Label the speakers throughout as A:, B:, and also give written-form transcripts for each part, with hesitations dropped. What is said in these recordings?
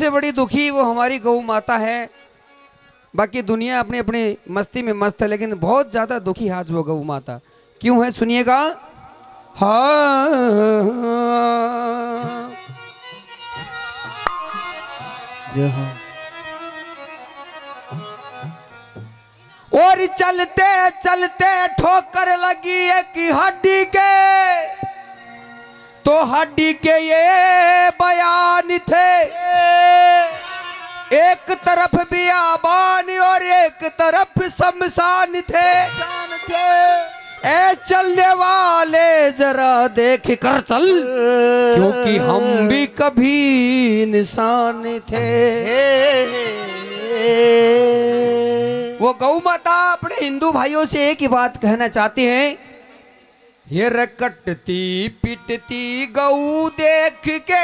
A: सबसे बड़ी दुखी वो हमारी गौ माता है। बाकी दुनिया अपनी अपनी मस्ती में मस्त है, लेकिन बहुत ज्यादा दुखी आज वो गौ माता। क्यों है सुनिएगा। हाँ और चलते चलते ठोकर लगी एक हड्डी के, तो हड्डी के ये बयान थे, एक तरफ बियाबान और एक तरफ शमशान थे। ए चलने वाले जरा देख कर चल, क्योंकि हम भी कभी इंसान थे। वो गौ माता अपने हिंदू भाइयों से एक ही बात कहना चाहती हैं, ये रकटती पिटती गऊ देख के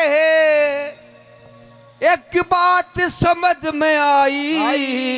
A: एक बात समझ में आई,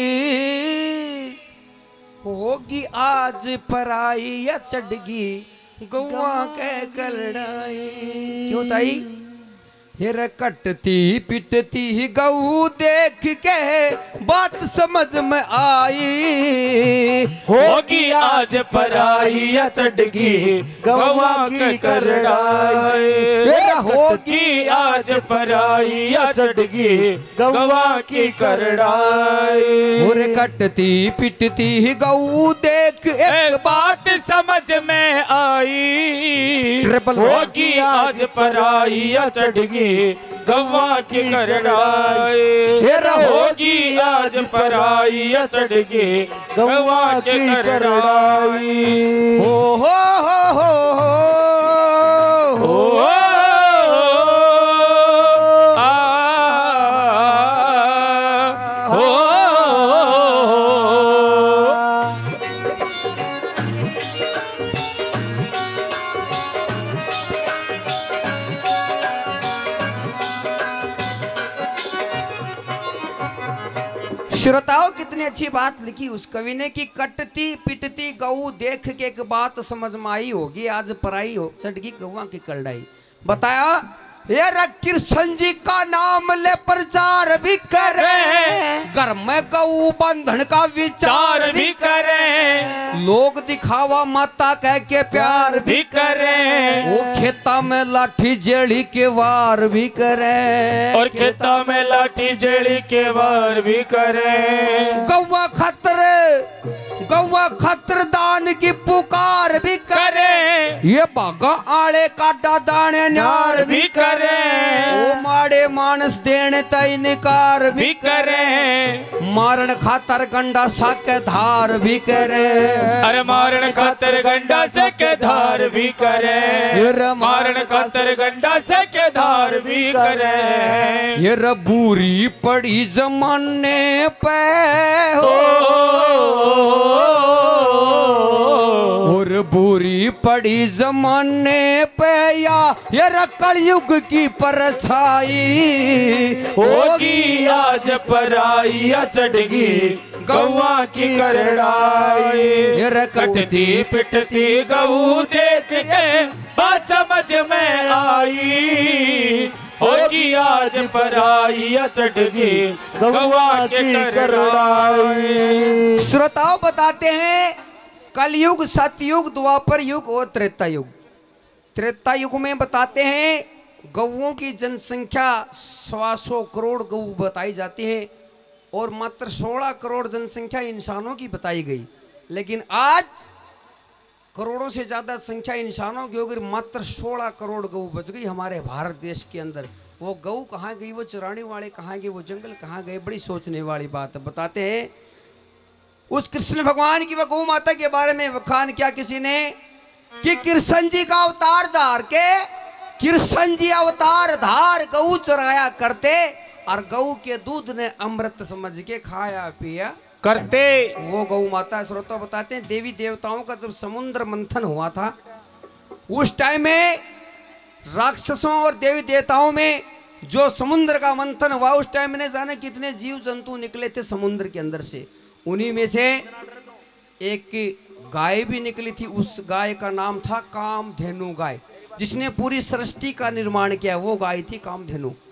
A: होगी आज पराई या चढ़गी गौआ के करड़ाई। क्यों ताई। ये रकटती पिटती गऊ देख के बात समझ में आई,
B: होगी आज पराई या चढ़गी गौआ की करड़ाई।
A: होगी
B: आज पराई या चढ़गी गौआ की करड़ाई।
A: और कटती पिटती गऊ देख
B: एक बात समझ में आई, होगी आज पराई या चढ़गी गौआ की करड़ाई। होगी आज पराई या चढ़गी गौआ की करड़ाई।
A: हो हो हो हो हो श्रोताओं कितनी अच्छी बात लिखी उस कवि ने कि कटती पिटती गऊ देख के एक बात समझ में आई, होगी आज पराई हो चढ़गी गौआ की करड़ाई। बताया ये कृष्ण जी का नाम ले प्रचार भी करे, घर में गऊ बंधन का विचार भी करे, लोग दिखावा माता कह के प्यार भी करे, वो खेता में लाठी जेड़ी के वार भी करे,
B: और खेता में लाठी जेड़ी के वार भी करे।
A: गौवा खतर दान की पुकार भी करे, ये बागा आले काटा दाने न्यार भी करे, वो माड़े मानस देने तय निकार भी करे, मारण खातर गंडा सा के धार भी करे।
B: अरे मारण खातर गंडा से के धार भी करे, मारण खातर गंडा से के धार भी करे।
A: ये रबूरी पड़ी जमाने पे हो, और बुरी पड़ी जमाने पे या ये कलयुग की परछाई,
B: होगी आज पराई या चढ़गी गौआ की करड़ाई।
A: ये
B: कटती पिटती गऊ देख के बात समझ में आई, होगी आज पराई या चढ़गी गौआ की करड़ाई।
A: श्रोताओं बताते हैं कलयुग, सतयुग, द्वापर युग और त्रेता युग। त्रेता युग में बताते हैं गौओं की जनसंख्या 125 करोड़ गौ बताई जाती है और मात्र 16 करोड़ जनसंख्या इंसानों की बताई गई। लेकिन आज करोड़ों से ज्यादा संख्या इंसानों की होगी, मात्र 16 करोड़ गौ बच गई हमारे भारत देश के अंदर। वो गौ कहाँ गई, वो चराने वाले कहाँ गए, वो जंगल कहाँ गए, बड़ी सोचने वाली बात है। बताते हैं उस कृष्ण भगवान की व गौ माता के बारे में वखान किया किसी ने कि कृष्ण जी का अवतार धार के, कृष्ण जी अवतार धार गऊ चराया करते और गऊ के दूध ने अमृत समझ के खाया पिया
B: करते।
A: वो गौ माता। श्रोता बताते हैं देवी देवताओं का जब समुद्र मंथन हुआ था उस टाइम में राक्षसों और देवी देवताओं में जो समुद्र का मंथन हुआ उस टाइम में जाने कितने जीव जंतु निकले थे समुद्र के अंदर से। उन्हीं में से एक गाय भी निकली थी। उस गाय का नाम था कामधेनु गाय, जिसने पूरी सृष्टि का निर्माण किया। वो गाय थी कामधेनु।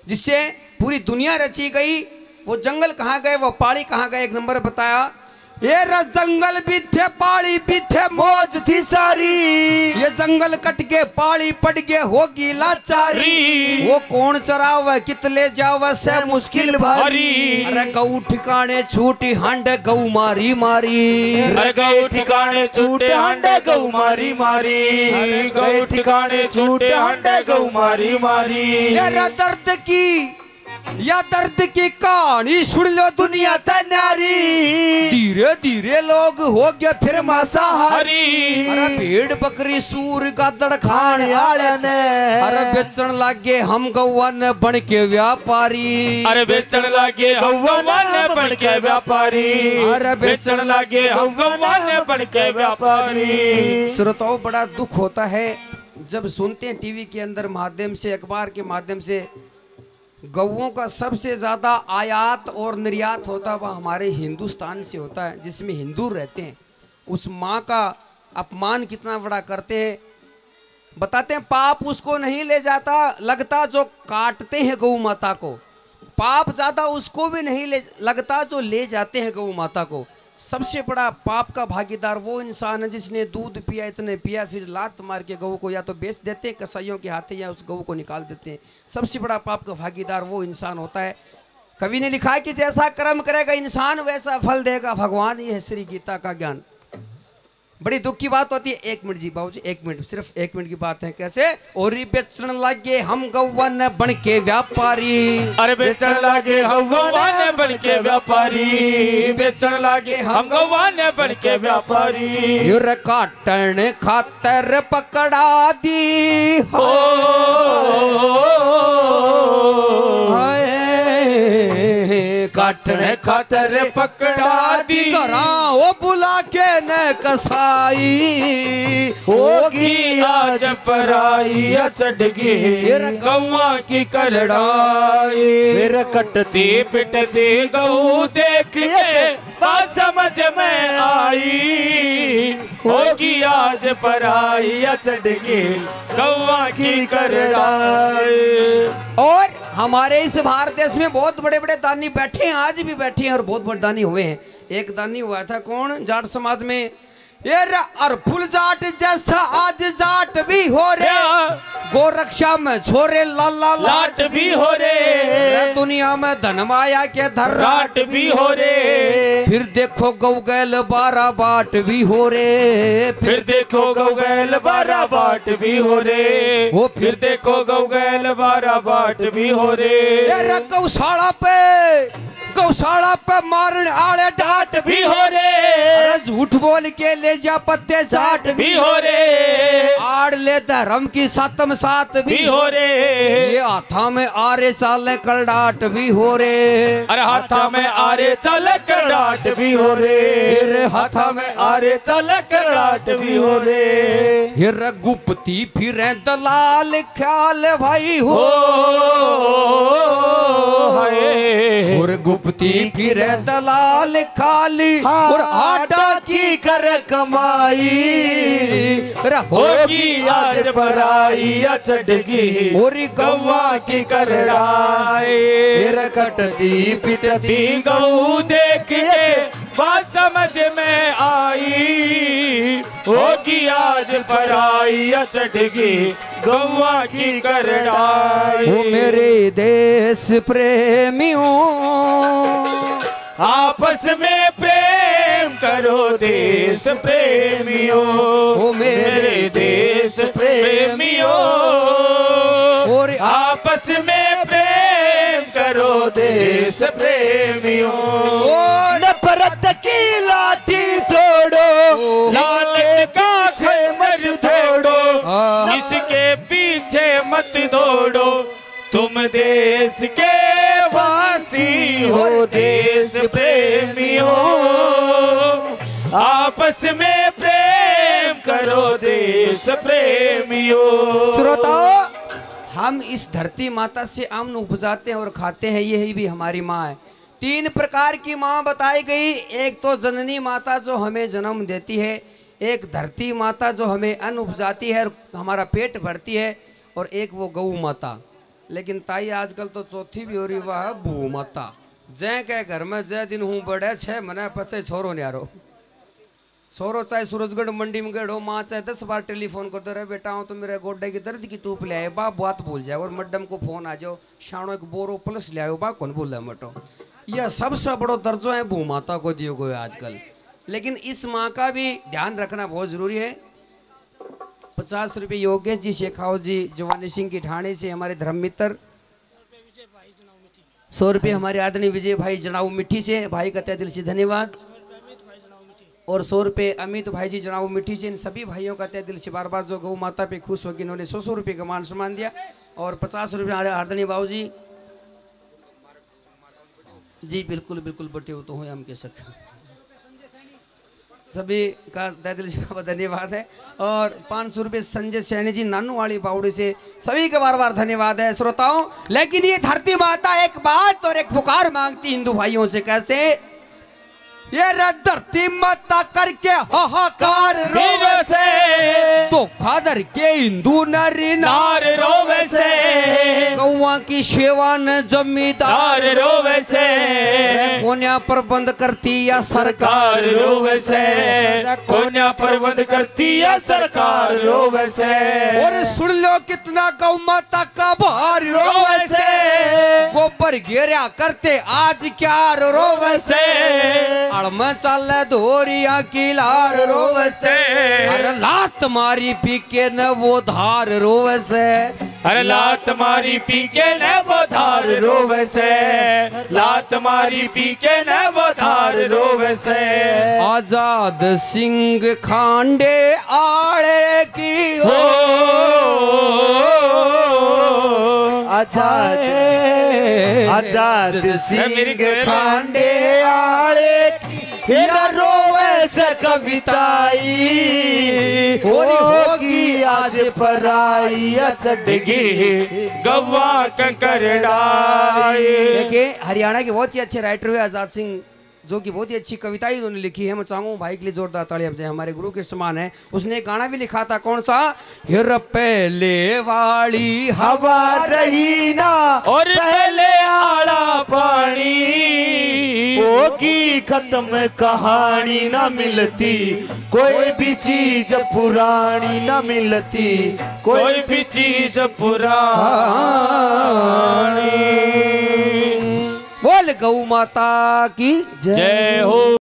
A: जिससे पूरी दुनिया रची गई। वो जंगल कहाँ गए, वो पहाड़ी कहाँ गए, एक नंबर बताया। ये जंगल भी थे, पहाड़ी भी थे, मौज थी सारी। ये जंगल कट के पहाड़ी पड़ गए, होगी लाचारी। वो कौन चरावे कितले जावे से मुश्किल भारी। अरे गऊ ठिकाने छूटी हांड गऊ मारी मारी।
B: अरे गऊ ठिकाने छूटे हांडे गऊ मारी मारी। अरे गऊ ठिकाने छूटे हांडे गऊ मारी मारी।
A: तेरा दर्द की या दर्द की कहानी सुन लो दुनिया तनारी। धीरे धीरे लोग हो गए फिर मांसाहारी। अरे भेड़ बकरी सूर गादड़ खाने वाले ने। अरे बेचन लागे हम गौवन बन के व्यापारी।
B: अरे बेचन लागे गौवन बन के व्यापारी। अरे बेचन लागे गौवन बन के व्यापारी।
A: श्रोताओं, बड़ा दुख होता है जब सुनते हैं टीवी के अंदर माध्यम से, अखबार के माध्यम से, गौओं का सबसे ज़्यादा आयात और निर्यात होता है वह हमारे हिंदुस्तान से होता है, जिसमें हिंदू रहते हैं। उस माँ का अपमान कितना बड़ा करते हैं। बताते हैं पाप उसको नहीं ले जाता लगता जो काटते हैं गौ माता को। पाप ज़्यादा उसको भी नहीं लगता जो ले जाते हैं गौ माता को। सबसे बड़ा पाप का भागीदार वो इंसान है जिसने दूध पिया, इतने पिया, फिर लात मार के गऊ को या तो बेच देते हैं कसाईयों के हाथे या उस गऊ को निकाल देते हैं। सबसे बड़ा पाप का भागीदार वो इंसान होता है। कवि ने लिखा है कि जैसा कर्म करेगा इंसान वैसा फल देगा भगवान। ये है श्री गीता का ज्ञान। बड़ी दुख की बात होती है। 1 मिनट जी बाबू जी, 1 मिनट, सिर्फ 1 मिनट की बात है। कैसे? और बेचन लागे हम गौवन बन के व्यापारी।
B: अरे बेचन लागे हम गौवन बन के व्यापारी। बेचन लागे हम गौवन बन के व्यापारी।
A: युर काटन खातर पकड़ा दी हो।
B: काटने खातर पकड़ा दी।
A: वो बुला के न कसाई।
B: होगी आज पराई चढ़गी गौआ की करड़ाई। फिर कटती पिटती गऊ देखिए बात समझ में आई। होगी आज पराई चढ़गी गौआ की करड़ाई।
A: और हमारे इस भारत देश में बहुत बड़े बड़े दानी बैठे हैं, आज भी बैठे हैं और बहुत बड़े दानी हुए हैं। एक दानी हुआ था कौन? जाट समाज में। ये और फुल जाट जैसा आज जाट भी हो रे। गोरक्षा में छोरे लाला
B: लाट भी हो रे।
A: दुनिया में धन माया के
B: धर्राट भी हो रे।
A: फिर देखो गौ गैल 12 बाट भी हो रे।
B: फिर देखो गौ गैल 12 बाट भी हो रे। वो फिर देखो गौ गैल 12 बाट भी हो रे।
A: गौशाला पे मारने आले डाट भी हो रे। झूठ बोल के ले जा पत्ते चाट
B: भी हो रे।
A: आड़ ले धर्म की सातम सात भी
B: हो रे।
A: ये हाथा में आरे चाले करडाट भी हो रे।
B: अरे हाथा में आरे चाले करडाट भी हो रे। हाथा में आरे चाले करडाट भी हो रे।
A: हिर गुप्ती फिर दलाल ख्याल भाई हो। और गुप्ती फिर दलाल खाली और आटा की कर कमाई।
B: होगी आज पराई चढ़गी और गौवा की करड़ाई।
A: फिर कटती पिटती
B: गऊ देखिए बात समझ में आई। होगी आज पराई चढ़गी गौवा की करड़ाई।
A: वो मेरे देश प्रेमियों
B: आपस में प्रेम करो देश प्रेमियों। ओ मेरे देश प्रेमियों और आपस में प्रेम करो देश प्रेमियों। नफरत की लाठी तोड़ो लालच का मर तोड़ो। इसके पीछे मत दौड़ो तुम देश के वासी हो देश प्रेमियों। आपस में प्रेम करो देश प्रेमियों।
A: श्रोताओ, हम इस धरती माता से अन्न उपजाते हैं और खाते हैं, यही भी हमारी माँ है। 3 प्रकार की माँ बताई गई। एक तो जननी माता जो हमें जन्म देती है, एक धरती माता जो हमें अन्न उपजाती है और हमारा पेट भरती है, और एक वो गौ माता। लेकिन ताई आजकल तो चौथी भी हो रही वह भू माता जय के घर में जय दिन हूँ बड़े 6 महीने पचे छोरो न्यारो छोरो चाहे सूरजगढ़ मंडी में गढ़ो माँ चाहे 10 बार टेलीफोन करते रहे बेटा हूँ तो मेरे गोड्डे की दर्द की टूप ले आए बा बात भूल जाए और मैडम को फोन आ जाओ शानो एक बोरो प्लस ले आयो बा कौन बोल रहा मटो यह सबसे बड़ो दर्जो है भू माता को दियो गयो आजकल। लेकिन इस माँ का भी ध्यान रखना बहुत जरूरी है। 50 रुपये योगेश जी शेखाव जी जवानी सिंह की ठाणे से हमारे धर्म मित्र, 100 रुपये हमारे आदरणीय विजय भाई जनाऊ मिट्टी से भाई का तहे दिल से धन्यवाद और 100 रुपये अमित भाई जी जनाऊ मिट्टी से इन सभी भाइयों का तहे दिल से बार बार जो गौ माता पे खुश होगी इन्होंने 100 रुपये का मान सम्मान दिया और 50 रुपये हमारे आदरणीय बाबू जी बिल्कुल बिल्कुल बटे हो तो हो हम कह सकते सभी का तहे दिल से धन्यवाद है और 500 रुपये संजय सैनी जी नानू वाली बावड़ी से सभी का बार बार धन्यवाद है श्रोताओं। लेकिन ये धरती माता एक बात और एक पुकार मांगती हिंदू भाइयों से कैसे ये धरती माता करके हाहाकार रोवे से तो खादर के हिंदू नरी नार रोवे से गौवा की सेवा न जमींदार रोवे से कोन्या प्रबंध करती या सरकार रोवे से
B: कोन्या प्रबंध करती या सरकार रोवे से
A: और सुन लो कितना गौ माता का भार रोवे से गोबर घेरा करते आज क्या रोवे से में चल धोरिया की लार रोवे से अरे लात मारी पी के न वो धार रोवे से
B: अरे लात मारी पी के न वो धार रोवे से लात मारी पी के न वो धार रोवे से
A: आजाद सिंह खांडे आड़े की हो आजाद सिंह खांडे आड़े रोवे से कविताई होगी आज पराई चढ़गी
B: गवा कंकरड़ाई।
A: देखिए हरियाणा के बहुत ही अच्छे राइटर हुए आजाद सिंह जो कि बहुत ही अच्छी कविताएं उन्होंने लिखी है। मैं चाहूंगा भाई के लिए जोरदार तालियां बजाएं हमारे गुरु के समान है। उसने एक गाना भी लिखा था कौन सा हिर पहले वाली हवा रही ना
B: और पहले आड़ा पानी
C: होगी खत्म कहानी ना मिलती कोई भी चीज पुरानी ना मिलती
B: कोई भी चीज पुरानी।
A: बोल गौ माता की
B: जय हो।